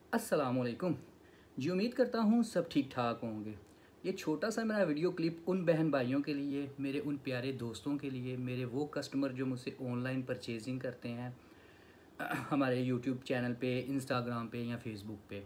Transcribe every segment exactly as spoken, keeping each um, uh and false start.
अस्सलामुअलैकुम जी। उम्मीद करता हूँ सब ठीक ठाक होंगे। ये छोटा सा मेरा वीडियो क्लिप उन बहन भाइयों के लिए, मेरे उन प्यारे दोस्तों के लिए, मेरे वो कस्टमर जो मुझसे ऑनलाइन परचेजिंग करते हैं हमारे यूट्यूब चैनल पे, इंस्टाग्राम पे या फेसबुक पे।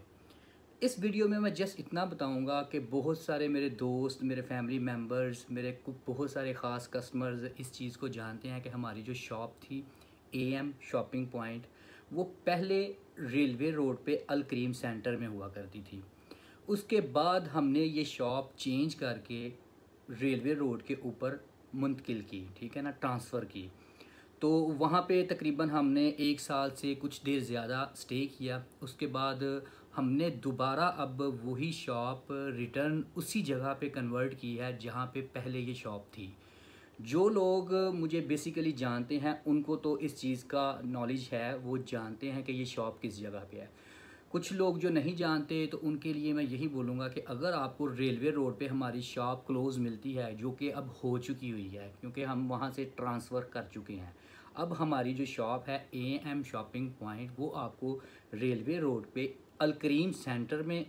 इस वीडियो में मैं जस्ट इतना बताऊंगा कि बहुत सारे मेरे दोस्त, मेरे फैमिली मेम्बर्स, मेरे कुछ बहुत सारे ख़ास कस्टमर्स इस चीज़ को जानते हैं कि हमारी जो शॉप थी ए एम शॉपिंग पॉइंट, वो पहले रेलवे रोड पे अल करीम सेंटर में हुआ करती थी। उसके बाद हमने ये शॉप चेंज करके रेलवे रोड के ऊपर मुंतकिल की, ठीक है ना, ट्रांसफ़र की। तो वहाँ पे तकरीबन हमने एक साल से कुछ देर ज़्यादा स्टे किया। उसके बाद हमने दोबारा अब वही शॉप रिटर्न उसी जगह पे कन्वर्ट की है जहाँ पे पहले ये शॉप थी। जो लोग मुझे बेसिकली जानते हैं उनको तो इस चीज़ का नॉलेज है, वो जानते हैं कि ये शॉप किस जगह पे है। कुछ लोग जो नहीं जानते तो उनके लिए मैं यही बोलूँगा कि अगर आपको रेलवे रोड पे हमारी शॉप क्लोज़ मिलती है, जो कि अब हो चुकी हुई है क्योंकि हम वहाँ से ट्रांसफ़र कर चुके हैं। अब हमारी जो शॉप है ए एम शॉपिंग पॉइंट, वो आपको रेलवे रोड पे अल करीम सेंटर में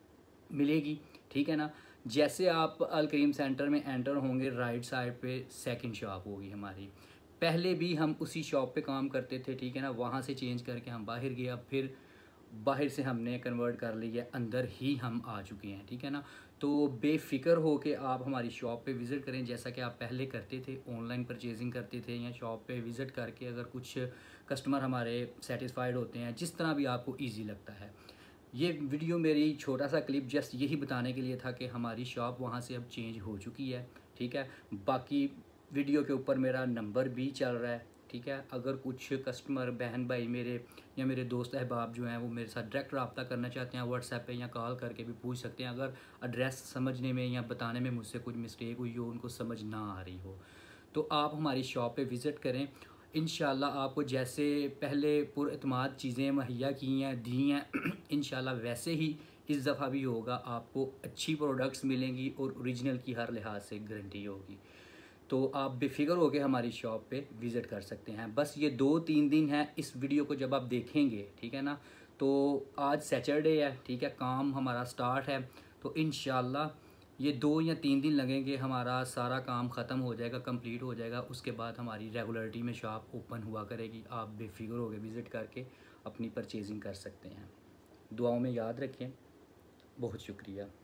मिलेगी, ठीक है ना। जैसे आप अल करीम सेंटर में एंटर होंगे, राइट साइड पे सेकंड शॉप होगी हमारी। पहले भी हम उसी शॉप पे काम करते थे, ठीक है ना। वहाँ से चेंज करके हम बाहर गए, अब फिर बाहर से हमने कन्वर्ट कर लिया, अंदर ही हम आ चुके हैं, ठीक है ना। तो बेफ़िक्र हो के आप हमारी शॉप पे विज़िट करें, जैसा कि आप पहले करते थे, ऑनलाइन परचेजिंग करते थे या शॉप पे विज़िट करके अगर कुछ कस्टमर हमारे सेटिस्फाइड होते हैं, जिस तरह भी आपको ईजी लगता है। ये वीडियो मेरी छोटा सा क्लिप जस्ट यही बताने के लिए था कि हमारी शॉप वहाँ से अब चेंज हो चुकी है, ठीक है। बाकी वीडियो के ऊपर मेरा नंबर भी चल रहा है, ठीक है। अगर कुछ कस्टमर बहन भाई मेरे या मेरे दोस्त अहबाब जो हैं वो मेरे साथ डायरेक्ट रब्ता करना चाहते हैं, व्हाट्सएप पे या कॉल करके भी पूछ सकते हैं। अगर एड्रेस समझने में या बताने में मुझसे कुछ मिस्टेक हुई हो, उनको समझ ना आ रही हो, तो आप हमारी शॉप पे विज़िट करें। इंशाल्लाह आपको जैसे पहले पुरएतमाद चीज़ें मुहैया की हैं, दी हैं इंशाल्लाह वैसे ही इस दफ़ा भी होगा। आपको अच्छी प्रोडक्ट्स मिलेंगी और ओरिजिनल की हर लिहाज से गारंटी होगी। तो आप बेफ़िक्र होकर हमारी शॉप पे विज़िट कर सकते हैं। बस ये दो तीन दिन है इस वीडियो को जब आप देखेंगे, ठीक है ना। तो आज सैटरडे है, ठीक है, काम हमारा स्टार्ट है। तो इंशाल्लाह ये दो या तीन दिन लगेंगे, हमारा सारा काम ख़त्म हो जाएगा, कंप्लीट हो जाएगा। उसके बाद हमारी रेगुलरिटी में शॉप ओपन हुआ करेगी। आप बेफ़िक्र होकर विज़िट करके अपनी परचेजिंग कर सकते हैं। दुआओं में याद रखें। बहुत शुक्रिया।